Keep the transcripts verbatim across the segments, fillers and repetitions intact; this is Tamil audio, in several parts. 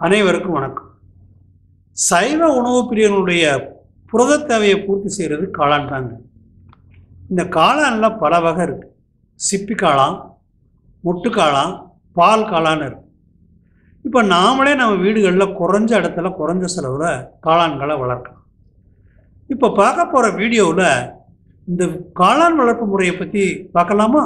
அனைவருக்கும் வணக்கம். சைவ உணவு பிரியர்களுடைய புரத தேவையை பூர்த்தி செய்கிறது காளான் தாங்க. இந்த காளானில் பல வகை இருக்குது. சிப்பி காளான், முட்டு காளான், பால் காளான் இருக்குது. இப்போ நாமளே நம்ம வீடுகளில் குறைஞ்ச இடத்துல குறைஞ்ச செலவில் காளான்களை வளர்க்கலாம். இப்போ பார்க்க போகிற வீடியோவில் இந்த காளான் வளர்ப்பு முறையை பற்றி பார்க்கலாமா?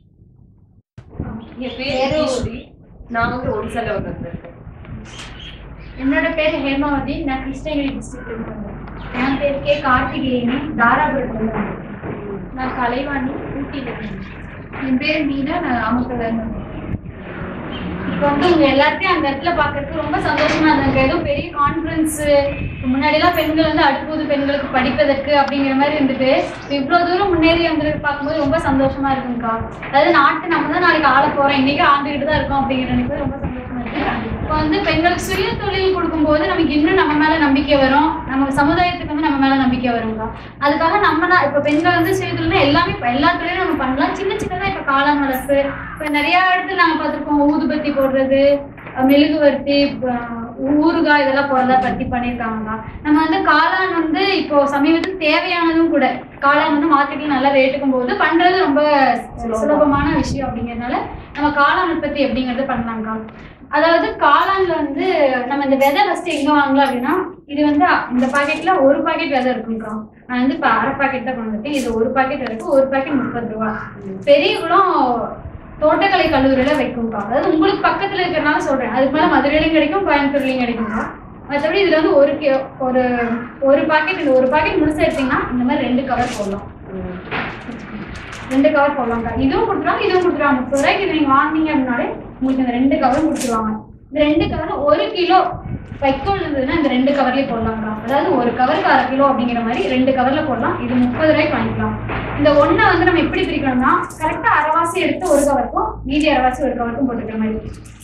நான் வந்து ஒடிசால வந்திருக்கேன். என்னோட பேர் ஹேமாவதி. நான் கிருஷ்ணகிரி டிஸ்ட்ரிக்ட் வந்தேன். என் பேர் கே கார்த்திகேயனி, தாராபுரத்தில் வந்தேன். நான் கலைவாணி, ஊட்டியில் இருக்கேன். என் பேர் மீனா, நான் நாமக்கல்ல இருந்தேன். இப்போ வந்து உங்க எல்லாத்தையும் அந்த இடத்துல பார்க்கறதுக்கு ரொம்ப சந்தோஷமா இருந்தாங்க. ஏதோ பெரிய கான்ஃபரன்ஸ், முன்னாடியெல்லாம் பெண்கள் வந்து அடுப்பூது பெண்களுக்கு படிப்பதற்கு அப்படிங்கிற மாதிரி இருந்துட்டு இவ்வளோ தூரம் முன்னேறி வந்து பார்க்கும்போது ரொம்ப சந்தோஷமா இருக்குங்கக்கா. அதாவது நாட்டு நம்ம தான் நாளைக்கு ஆள போறோம், இன்னைக்கு ஆண்டுகிட்டு தான் இருக்கோம் அப்படிங்கிற எனக்கு ரொம்ப சந்தோஷமா இருக்கு. இப்போ வந்து பெண்களுக்கு சுய தொழில் கொடுக்கும்போது நமக்கு இன்னும் நம்ம மேல நம்பிக்கை வரும், நம்ம சமுதாயத்துக்கு வந்து நம்ம மேல நம்பிக்கை வரும்க்கா. அதுக்காக நம்ம தான் இப்போ பெண்கள் வந்து சுய தொழில்னா எல்லாமே இப்போ எல்லா தொழிலும் நம்ம பண்ணலாம். சின்ன சின்னதாக இப்போ காளான் வளர்ப்பு, இப்போ நிறைய இடத்துல நாங்கள் பார்த்துருக்கோம். ஊதுபத்தி போடுறது, மெழுகுவர்த்தி, ஊறுகாய் இதெல்லாம் போடுறதா பத்தி பண்ணியிருக்காங்கக்கா. நம்ம வந்து காளான் வந்து இப்போ சமீபத்தில் தேவையானதும் கூட. காளான் வந்து மார்க்கெட்டில் நல்லா ரேட்டுக்கும் போது பண்றது ரொம்ப சுலபமான விஷயம் அப்படிங்கிறதுனால நம்ம காளான் உற்பத்தி எப்படிங்கிறது பண்ணலாம்க்கா. அதாவது காளான்ல வந்து நம்ம இந்த விதை ஃபர்ஸ்ட் எங்க வாங்கலாம் அப்படின்னா, இது வந்து இந்த பாக்கெட்ல ஒரு பாக்கெட் விதை இருக்குங்கக்கா. நான் வந்து இப்போ அரை பாக்கெட் தான் கொண்டுட்டேன். இது ஒரு பாக்கெட் இருக்கு. ஒரு பாக்கெட் முப்பது ரூபா. பெரிய குளம் தோட்டக்கலை கல்லூரியில வைக்கும்க்கா. அதாவது உங்களுக்கு பக்கத்துல இருக்கிறனால சொல்றேன். அதுக்கு மேல மதுரையிலையும் கிடைக்கும், கோயம்புத்தூர்லையும் கிடைக்கும்க்கா. மற்றபடி இதுல வந்து ஒரு ஒரு ஒரு பாக்கெட் இந்த ஒரு பாக்கெட் முழுசா எடுத்தீங்கன்னா இந்த மாதிரி ரெண்டு கவர் போடலாம். ரெண்டு கவர் போடலாம்க்கா. இதுவும் கொடுத்துருவாங்க, இதுவும் கொடுத்துருவாங்க. முப்பது ரூபாய்க்கு இது நீங்க வாங்கினீங்க அப்படின்னாலே உங்களுக்கு இந்த ரெண்டு கவரும் கொடுத்துருவாங்க. இந்த ரெண்டு கவர் ஒரு கிலோ வைக்கோல் இருந்ததுன்னா இந்த ரெண்டு கவர்லயே போடலாம்க்கா. அதாவது ஒரு கவருக்கு அரை கிலோ அப்படிங்கிற மாதிரி ரெண்டு கவர்ல போடலாம். இது முப்பது ரூபாய்க்கு வாங்கிக்கலாம். இந்த ஒன்றை வந்து நம்ம எப்படி பிரிக்கணும்னா, கரெக்டா அரைவாசி எடுத்து ஒரு கவருக்கும் மீதி அரைவாசி ஒரு கவருக்கும் போட்டுக்கிற மாதிரி.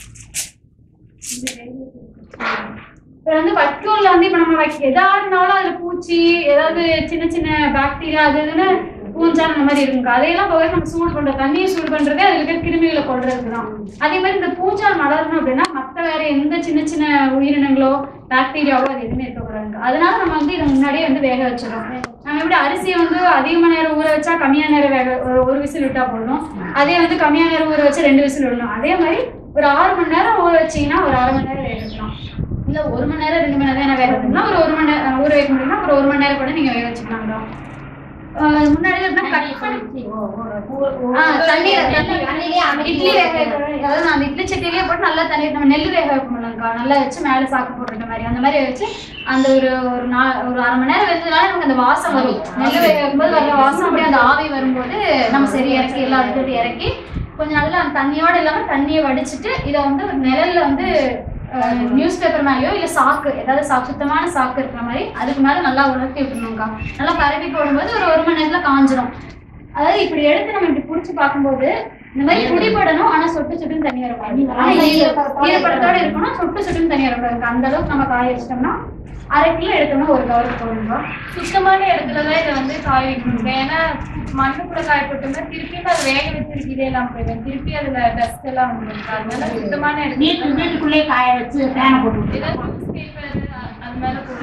இப்போ வந்து வைக்கோல்ல வந்து இப்போ நம்ம எதா இருந்தாலும் அதுல பூச்சி, ஏதாவது சின்ன சின்ன பாக்டீரியா அது இதுன்னு பூஞ்சான் அந்த மாதிரி இருக்குங்க. அதையெல்லாம் போக நம்ம சூடு பண்ற தண்ணியை சூடு பண்றது அதுல இருக்க கிருமிகளை கொள்றதுக்கு தான். அதே மாதிரி இந்த பூஞ்சான் வளரணும் அப்படின்னா மற்ற வேற எந்த சின்ன சின்ன உயிரினங்களோ பாக்டீரியாவோ அது எதுவுமே இருக்கக்கூடாதுங்க. அதனால நம்ம வந்து இதை முன்னாடியே வந்து வேக வச்சிடறோம். நம்ம எப்படி அரிசியை வந்து அதிகமான நேரம் ஊற வச்சா கம்மியான நேரம் வேக ஒரு விசில் விட்டா போடணும். அதே வந்து கம்மியான நேரம் ஊற வச்சா ரெண்டு விசில் விடணும். அதே மாதிரி ஒரு ஆறு மணி நேரம் ஊற வச்சிங்கன்னா ஒரு அரை மணி நேரம் வேக வைக்கலாம். இல்லை ஒரு மணி நேரம் ரெண்டு மணி நேரம் வேக வைக்கணும்னா ஒரு ஒரு மணி நேரம் ஊற வைக்க முடியும்னா ஒரு ஒரு மணி நேரம் கூட நீங்க வேக வச்சுக்கலாங்க. முன்னாடி இட்லி வேக அதாவது அந்த இட்லி சட்டிலேயே போட்டு நல்லா தண்ணி நம்ம நெல் வேக வைக்கணும்லக்கா. நல்லா வச்சு மேலே சாக்கு போடுற மாதிரி அந்த மாதிரி வச்சு அந்த ஒரு ஒரு நா ஒரு அரை மணி நேரம் வச்சதுனால நமக்கு அந்த வாசம் வரும். நெல் வேக வைக்கும்போது வர வாசம் அப்படியே அந்த ஆவி வரும்போது நம்ம சரி இறக்கி எல்லாம் அடுத்தது இறக்கி கொஞ்சம் நல்லா அந்த தண்ணியோட இல்லாம தண்ணியை வடிச்சிட்டு இதை வந்து ஒரு நிழல்ல வந்து நியூஸ் பேப்பர் மேலேயோ இல்லை சாக்கு ஏதாவது சா சுத்தமான சாக்கு இருக்கிற மாதிரி அதுக்கு மேலே நல்லா உலர்த்தி விட்டுருணும்க்கா. நல்லா பரப்பி போடும்போது ஒரு ஒரு மணி நேரத்தில் காஞ்சிடும். அதாவது இப்படி எடுத்து நம்ம இப்படி பிடிச்சி பார்க்கும்போது இந்த மாதிரி குடிப்படணும், ஆனால் சொட்டு சொட்டுன்னு தண்ணி வரக்கூடாது. ஆனால் ஈரப்படத்தோட இருக்கணும், சொட்டு சொட்டுன்னு தண்ணி வரக்கூடாது. அந்த அளவுக்கு நம்ம காய வச்சிட்டோம்னா அரை கிலோ எடுத்தோம்னா ஒரு கவருக்கு போடுங்க. சுத்தமான இடத்துல தான் இதை வந்து காய வைக்கணும். ஏன்னா மண்ணு கூட காய போட்டோம்னா திருப்பியும் அது வேக வச்சிருக்கு இதே எல்லாம் போயிடும். திருப்பி அதுல டஸ்ட் எல்லாம் வந்துருக்கு. அதனால சுத்தமான இடத்துல வீட்டுக்குள்ளேயே காய வச்சு ஃபேனை போட்டு ஏதாவது நியூஸ் பேப்பர் அது மேல போட்டு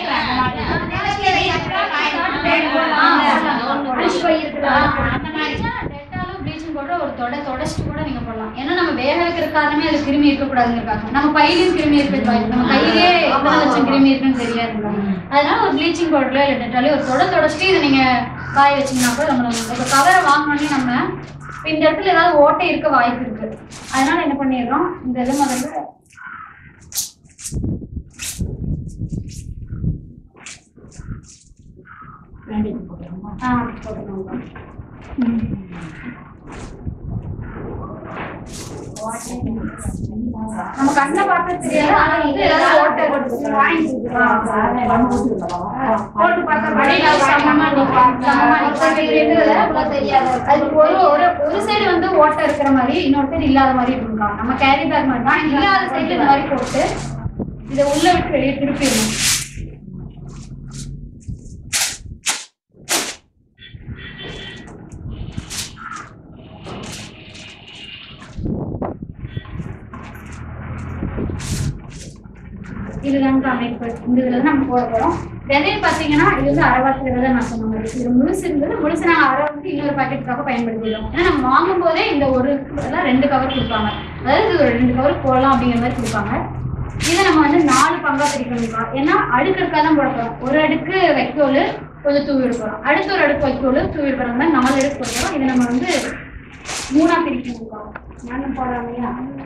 ப்ளீச்சிங் பவுடர் ஒரு தொடை தொடச்சிட்டு கூட நீங்க போடலாம். ஏன்னா நம்ம வேக வைக்கிற காரணமே அது கிருமி இருக்கக்கூடாதுங்கிறக்காக. நம்ம பையிலையும் கிருமி இருக்கிறது, நம்ம கையிலே எத்தனை லட்சம் கிருமி இருக்குன்னு தெரியாது. அதனால ஒரு ப்ளீச்சிங் பவுடர்ல இல்லை டெட்டாலே ஒரு தொடை தொடச்சிட்டு இதை நீங்க காய வச்சிங்கன்னா கூட நம்ம இப்போ கவரை வாங்கினோடனே நம்ம இந்த இடத்துல ஏதாவது ஓட்டை இருக்க வாய்ப்பு இருக்கு. அதனால என்ன பண்ணிடுறோம், இந்த இதை முதல்ல ஆ போட்டுக்கோங்க. நம்ம கண்ணை பார்க்க தெரியாது, ஆனா வந்து ஏதாவது ஓட்டை போட்டு அதுக்கு ஒரு ஒரு சைடு வந்து ஓட்டை இருக்கிற மாதிரி இன்னொரு சைடு இல்லாத மாதிரி இருக்குங்க. நம்ம கேரி பேக் மாதிரி தான் இல்லாத சைடு இந்த மாதிரி போட்டு இதை உள்ள விட்டு வெளியே திருப்பிடணும். இதுதாங்க அமைப்பு. இந்த இதுல தான் நம்ம போட போறோம். விதையை பார்த்தீங்கன்னா இது வந்து அரைவாசி விதை தான் நான் சொன்ன மாதிரி. இது முழுசு இருந்தது, முழுசு நாங்கள் அரை வந்து இன்னொரு பாக்கெட்டுக்காக பயன்படுத்திடுவோம். ஏன்னா நம்ம வாங்கும் போதே இந்த ஒரு ரெண்டு கவர் கொடுப்பாங்க, அதாவது இது ஒரு ரெண்டு கவர் போடலாம் அப்படிங்கிற மாதிரி கொடுப்பாங்க. இதை நம்ம வந்து நாலு பங்கா பிரிக்கணும்ப்பா. ஏன்னா அடுக்கடுக்காக தான் போட போறோம். ஒரு அடுக்கு வைக்கோல் கொஞ்சம் தூவி விட அடுத்த ஒரு அடுக்கு வைக்கோல் தூவி விடுற மாதிரி நாலு அடுக்கு போட போறோம். இதை நம்ம வந்து மூணா பிரிக்கணும்ப்பா. மண்ணு போடாமையா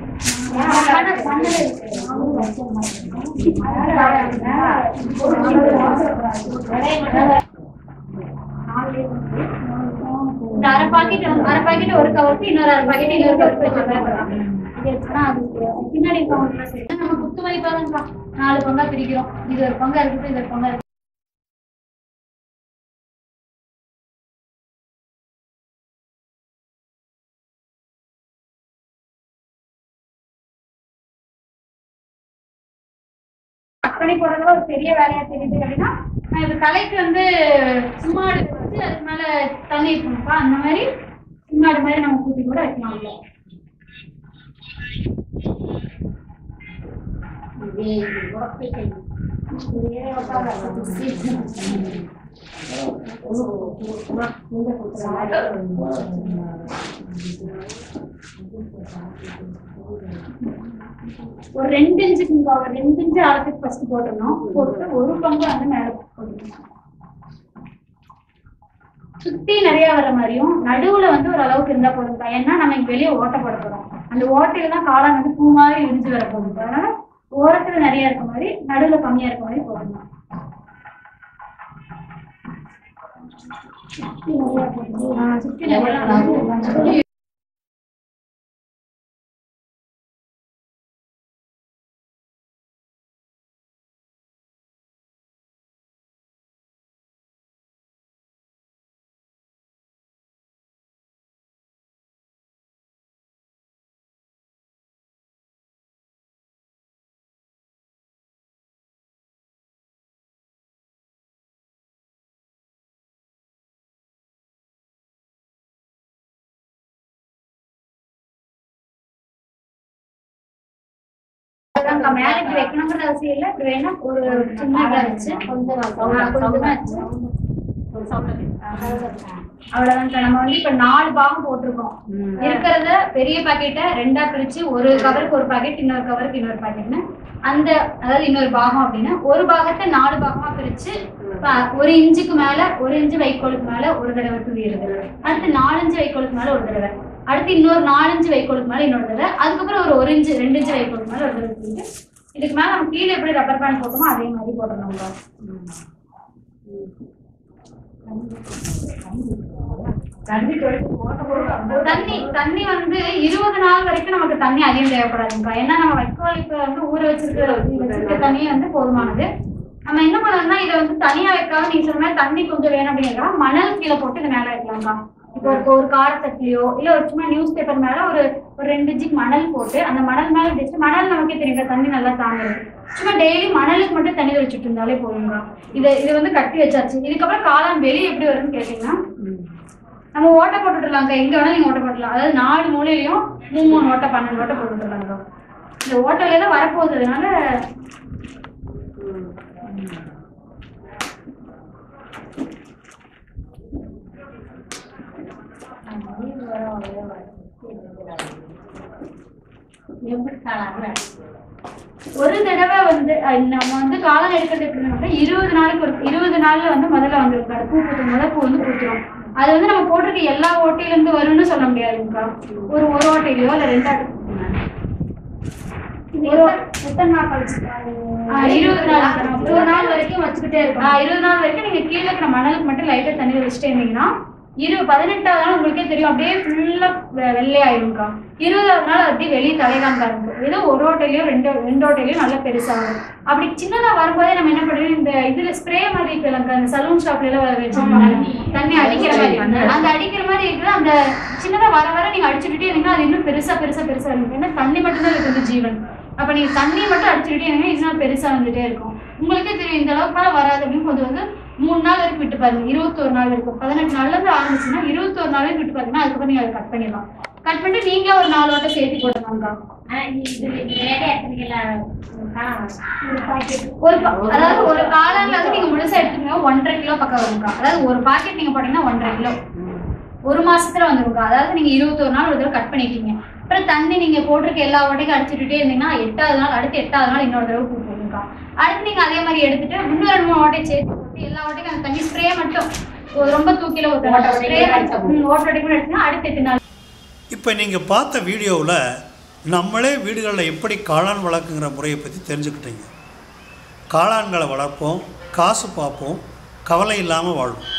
இந்த அரை பாக்கெட் அரை பாக்கெட் ஒரு கவருக்கு இன்னொரு அரை பாக்கெட் இன்னொரு கவருக்கு பின்னாடி நம்ம குத்து மதிப்பாக நாலு பங்கா பிரிக்கிறோம். இது ஒரு பங்கா இருக்குது, இது ஒரு பங்கா இருக்கு. பண்ணி போடுறதுல ஒரு பெரிய வேலையா தெரியுது அப்படின்னா, இப்ப தலைக்கு வந்து சும்மாடு வச்சு அதுக்கு மேல தண்ணி இருக்கணும்ப்பா. அந்த மாதிரி சும்மாடு மாதிரி நம்ம கூட்டி கூட வைக்கலாம். ஒரு ரெண்டு இன்ச்சுக்கு ஒரு ரெண்டு இன்ச்சு ஆழத்துக்கு ஃபர்ஸ்ட் போட்டுடணும். போட்டு ஒரு பங்கு வந்து மேல போட்டுக்கணும். சுத்தி நிறைய வர மாதிரியும் நடுவுல வந்து ஒரு அளவுக்கு இருந்தா போதும். ஏன்னா நம்ம இங்க வெளியே ஓட்ட போட போறோம். அந்த ஓட்டையில தான் காளான் வந்து பூ மாதிரி இடிஞ்சு வர போகுது. அதனால ஓரத்துல நிறைய இருக்க மாதிரி நடுவுல கம்மியா இருக்க மாதிரி போடணும். சுத்தி நிறைய மேலைக்கு வைக்கணுங்கிற அவசியம் இல்லை. இப்படி வேணா ஒரு சின்னதா வச்சு கொஞ்சம் அவ்வளவுதான். நம்ம வந்து இப்ப நாலு பாகம் போட்டிருக்கோம். இருக்கிறத பெரிய பாக்கெட்டை ரெண்டா பிரிச்சு ஒரு கவருக்கு ஒரு பாக்கெட், இன்னொரு கவருக்கு இன்னொரு பாக்கெட்னு அந்த அதாவது இன்னொரு பாகம் அப்படின்னா ஒரு பாகத்தை நாலு பாகமா பிரிச்சு ஒரு இன்ச்சுக்கு மேல ஒரு இன்ச்சு வைக்கோலுக்கு மேல ஒரு தடவை துளியிடுது. அடுத்து நாலு இன்ச்சு வைக்கோலுக்கு மேல ஒரு தடவை, அடுத்து இன்னொரு நாலஞ்சு வைக்கோலுக்கு மேல இன்னொரு தடவை, அதுக்கப்புறம் ஒரு ஒரு இன்ச்சு ரெண்டு இன்ச்சு வைக்கோலுக்கு மேல ஒரு தடவை தூக்கிட்டு இதுக்கு மேல நம்ம கீழே எப்படி ரப்பர் பேண்ட் போட்டோமோ அதே மாதிரி போடணும். தண்ணி தண்ணி வந்து இருபது நாள் வரைக்கும் நமக்கு தண்ணி அதிகம் தேவைப்படாதுங்கக்கா. ஏன்னா நம்ம வைக்கோல் இப்ப வந்து ஊற வச்சிருக்கிற வச்சிருக்க தண்ணியே வந்து போதுமானது. நம்ம என்ன பண்ணணும்னா இதை வந்து தனியா வைக்காம நீங்க சொன்ன மாதிரி தண்ணி கொஞ்சம் வேணும் அப்படின்னா மணல் கீழே போட்டு இதை மேல வைக்கலாம்க்கா. இப்போ ஒரு காரத்தட்டிலையோ இல்ல ஒரு சும்மா நியூஸ் பேப்பர் மேல ஒரு ஒரு ரெண்டு இன்ச்சுக்கு மணல் போட்டு அந்த மணல் மேல வச்சு மணல் நமக்கே தெரியும் தண்ணி நல்லா தாங்குறது. சும்மா டெய்லி மணலுக்கு மட்டும் தண்ணி வச்சுட்டு இருந்தாலே போதுங்க. இதை இது வந்து கட்டி வச்சாச்சு. இதுக்கப்புறம் காளான் வெளியே எப்படி வரும்னு கேட்டீங்கன்னா நம்ம ஓட்டை போட்டுடலாங்க. எங்க வேணாலும் நீங்க ஓட்டை போட்டுடலாம். அதாவது நாலு மூலையிலையும் மூணு மூணு ஓட்டை பன்னெண்டு ஓட்டை போட்டுடலாங்க. இந்த ஓட்டையில தான் வரப்போகுதுனால ஒரு தடவை வந்து நம்ம வந்து காளான் எடுக்கிறது எப்படின்னா இருபது நாளுக்கு ஒரு இருபது நாள்ல வந்து முதல்ல வந்துருக்காரு பூ பூத்தும் முதல் பூ வந்து பூத்துரும். அது வந்து நம்ம போட்டிருக்க எல்லா ஓட்டையில இருந்து வரும்னு சொல்ல முடியாதுங்கக்கா. ஒரு ஒரு ஓட்டையிலையோ இல்ல ரெண்டாவது எத்தனை நாள் கழிச்சு இருபது நாள் இருபது நாள் வரைக்கும் வச்சுக்கிட்டே இருக்கும். இருபது நாள் வரைக்கும் நீங்க கீழே இருக்கிற மணலுக்கு மட்டும் லைட்டா தண்ணி வச்சுட்டே இருந்தீங்கன்னா இரு பதினெட்டாவது நாள் உங்களுக்கே தெரியும் அப்படியே ஃபுல்லா வெள்ளையாயிரும்க்கா. இருபதாவது நாள் அப்படியே வெளியே தலைதான் இருக்கும். ஏதோ ஒரு ஓட்டையிலயோ ரெண்டு ரெண்டு ஓட்டையிலயோ நல்லா பெருசாகும். அப்படி சின்னதா வரும்போதே நம்ம என்ன பண்ணுவோம், இந்த இதுல ஸ்ப்ரே மாதிரி இருக்கலாம், அந்த சலூன் ஷாப்ல எல்லாம் வச்சிருப்பாங்க தண்ணி அடிக்கிற மாதிரி, அந்த அடிக்கிற மாதிரி இருக்கிற அந்த சின்னதா வர வர நீங்க அடிச்சுக்கிட்டே இருந்தீங்கன்னா அது இன்னும் பெருசா பெருசா பெருசா இருக்கும். ஏன்னா தண்ணி மட்டும்தான் இருக்கு வந்து ஜீவன். அப்ப நீங்க தண்ணியை மட்டும் அடிச்சுக்கிட்டே இருந்தீங்கன்னா இன்னும் பெருசா வந்துட்டே இருக்கும். உங்களுக்கே தெரியும் இந்த அளவுக்கு மேல வராது அப்படின்னு கொஞ்சம் வந்து மூணு நாள் வரைக்கும் விட்டு பாருங்க. இருபத்தோரு நாள் இருக்கும். பதினெட்டு நாள்ல இருந்து ஆரம்பிச்சுன்னா இருபத்தோரு நாள் வரைக்கும் விட்டு பாருங்கன்னா அதுக்கப்புறம் நீங்க அதை கட் பண்ணிடலாம். கட் பண்ணிட்டு நீங்களே ஒரு நாலு வாட்டை சேர்த்து போட்டுக்கோங்கக்கா. ஒரு அதாவது ஒரு காளான்ல வந்து நீங்க முழுசா எடுத்துக்கோங்க ஒன்றரை கிலோ பக்கம் வரும்க்கா. அதாவது ஒரு பாக்கெட் நீங்க போட்டீங்கன்னா ஒன்றரை கிலோ ஒரு மாசத்துல வந்துருக்கா. அதாவது நீங்க இருபத்தொரு நாள் ஒரு தடவை கட் பண்ணிட்டீங்க. அப்புறம் தண்ணி நீங்க போட்டிருக்க எல்லா வாட்டையும் அடிச்சுட்டே இருந்தீங்கன்னா எட்டாவது நாள் அடுத்து எட்டாவது நாள் இன்னொரு தடவை கூப்பிடுங்கக்கா. அடுத்து நீங்க அதே மாதிரி எடுத்துட்டு இன்னும் ரெண்டு மூணு வாட்டையும் சேர்த்து போட்டு எல்லா வாட்டையும் அந்த தண்ணி ஸ்ப்ரே மட்டும் ரொம்ப தூக்கில ஓட்ட ஓட்டோட கூட எடுத்தீங்கன்னா அடுத்து எட்டு நாள். இப்போ நீங்கள் பார்த்த வீடியோவில் நம்மளே வீடுகளில் எப்படி காளான் வளர்க்குங்கிற முறையை பற்றி தெரிஞ்சுக்கிட்டீங்க. காளான்களை வளர்ப்போம், காசு பார்ப்போம், கவலை இல்லாமல் வாழ்வோம்.